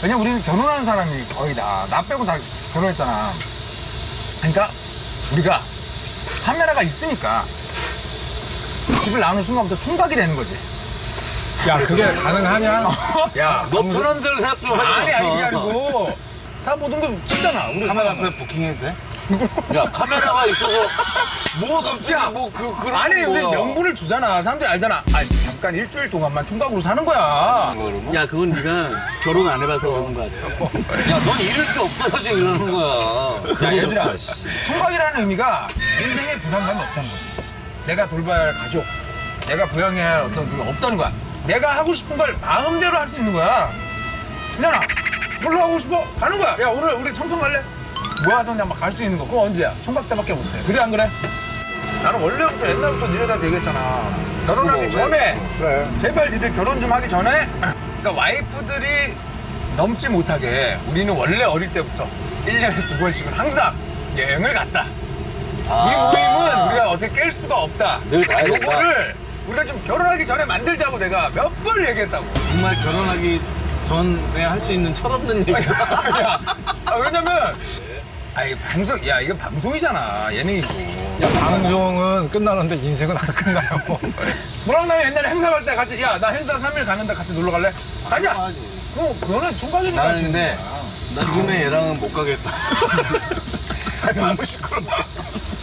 왜냐면 우리는 결혼하는 사람이 거의 다. 나 빼고 다 결혼했잖아. 그러니까 우리가 카메라가 있으니까 집을 나누는 순간부터 총각이 되는 거지. 야, 그게 가능하냐? 야, 너 그런 데를 생각 좀 하지. 아니 그게 아니고 다 모든 거 찍잖아. 우리 카메라 앞에 부킹해도 돼? 야, 카메라가 있어서 뭐 갑자기 뭐 그런 아니 우리 거야. 명분을 주잖아. 사람들이 알잖아. 아니 잠깐 일주일 동안만 총각으로 사는 거야. 야, 그건 네가 결혼 안 해봐서 그런 거 같아. 야, 넌 잃을 게 없어야지 이러는 거야. 야 얘들아, 총각이라는 의미가 인생에 부담감이 없다는 거야. 내가 돌봐야 할 가족, 내가 부양해야 할 어떤 그게 없다는 거야. 내가 하고 싶은 걸 마음대로 할 수 있는 거야. 괜찮아. 뭘로 하고 싶어? 가는 거야. 야 오늘 우리 청평 갈래? 모아서 막 갈 수 있는 거. 그거 언제야? 총각 때밖에 못해. 그래 안 그래? 나는 원래부터 옛날부터 니네한테 얘기했잖아. 결혼하기 전에 그래. 제발 니들 결혼 좀 하기 전에 그러니까 와이프들이 넘지 못하게 우리는 원래 어릴 때부터 1년에 2번씩은 항상 여행을 갔다. 이 모임은 우리가 어떻게 깰 수가 없다. 늘 가야 된다. 요거를 우리가 좀 결혼하기 전에 만들자고 내가 몇 번 얘기했다고. 정말 결혼하기 전에 할 수 있는 철없는 얘기. 야, 왜냐면 아이 방송 야 이거 방송이잖아. 예능이고. 야, 방송은 끝나는데 인생은 안 끝나요. 너랑 나는 옛날에 행사 갈 때 같이 야 나 행사 3일 가는데 같이 놀러 갈래? 가자. 그거는 총각이니까. 나는 근데 지금의 얘랑은 못 가겠다. 너무 시끄러워.